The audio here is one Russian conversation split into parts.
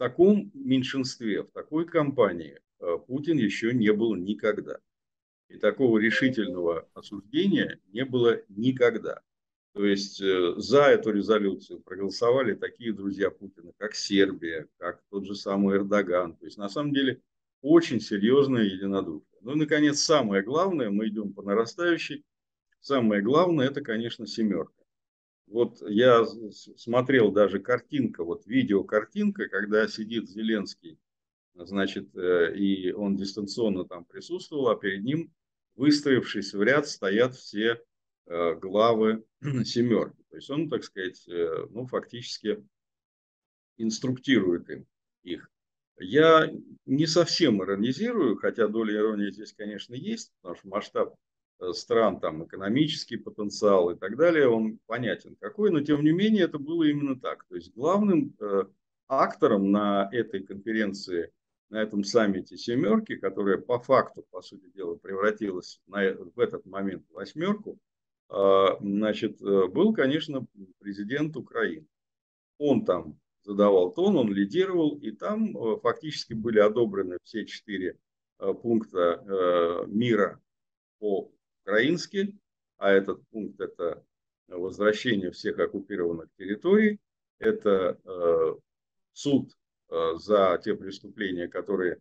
таком меньшинстве, в такой компании Путин еще не был никогда. И такого решительного осуждения не было никогда. То есть за эту резолюцию проголосовали такие друзья Путина, как Сербия, как тот же самый Эрдоган. То есть на самом деле очень серьезное единодушие. Ну и, наконец, самое главное, мы идем по нарастающей, самое главное, это, конечно, семерка. Вот я смотрел даже картинка, вот видеокартинка, когда сидит Зеленский, значит, и он дистанционно там присутствовал, а перед ним, выстроившись в ряд, стоят все главы семерки. То есть он, так сказать, ну, фактически инструктирует их. Я не совсем иронизирую, хотя доля иронии здесь, конечно, есть, потому что масштаб стран, там, экономический потенциал и так далее, он понятен какой, но тем не менее это было именно так. То есть главным актором на этой конференции, на этом саммите семерки, которая по факту, по сути дела, превратилась в этот момент в восьмерку, значит, был, конечно, президент Украины. Он там задавал тон, он лидировал, и там фактически были одобрены все 4 пункта мира по-украински, а этот пункт – это возвращение всех оккупированных территорий, это суд за те преступления, которые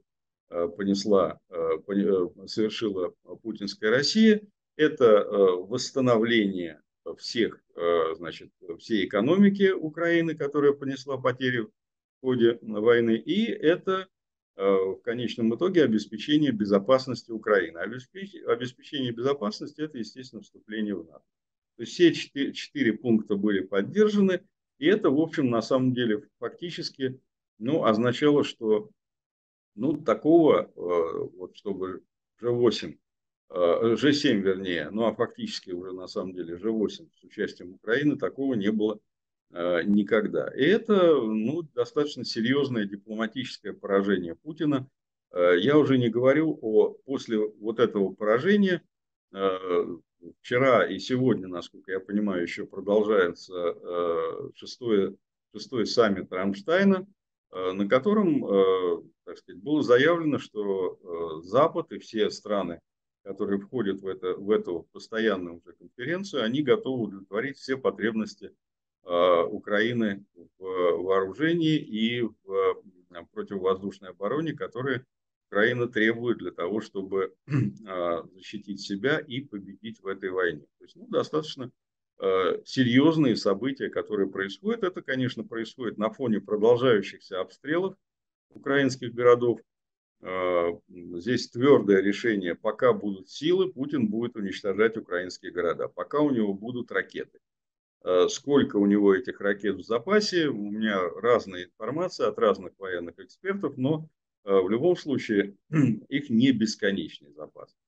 совершила путинская Россия, это восстановление всех, значит, всей экономики Украины, которая понесла потери в ходе войны, и это в конечном итоге обеспечение безопасности Украины. Обеспечение безопасности – это, естественно, вступление в НАТО. То есть все 4 пункта были поддержаны, и это, в общем, на самом деле фактически, ну, означало, что, ну, такого, вот чтобы G8, G7, вернее, ну, а фактически уже на самом деле G8 с участием Украины, такого не было никогда. И это, ну, достаточно серьезное дипломатическое поражение Путина. Я уже не говорю после вот этого поражения. Вчера и сегодня, насколько я понимаю, еще продолжается шестой саммит Рамштайна, на котором, так сказать, было заявлено, что Запад и все страны, которые входят в эту постоянную уже конференцию, они готовы удовлетворить все потребности Украины в вооружении и в противовоздушной обороне, которые Украина требует для того, чтобы защитить себя и победить в этой войне. То есть, ну, достаточно серьезные события, которые происходят. Это, конечно, происходит на фоне продолжающихся обстрелов украинских городов. Здесь твердое решение: пока будут силы, Путин будет уничтожать украинские города, пока у него будут ракеты. Сколько у него этих ракет в запасе, у меня разная информация от разных военных экспертов, но в любом случае их не бесконечный запас.